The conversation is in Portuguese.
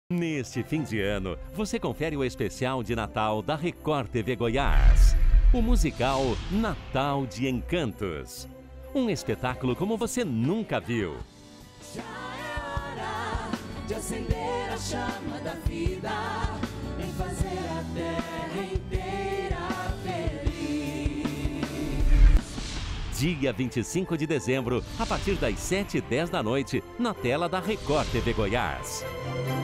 Neste fim de ano, você confere o especial de Natal da Record TV Goiás. O musical Natal de Encantos. Um espetáculo como você nunca viu. Já é hora de acender a chama da vida, em fazer a terra inteira feliz. Dia 25 de dezembro, a partir das 7h10 da noite, na tela da Record TV Goiás.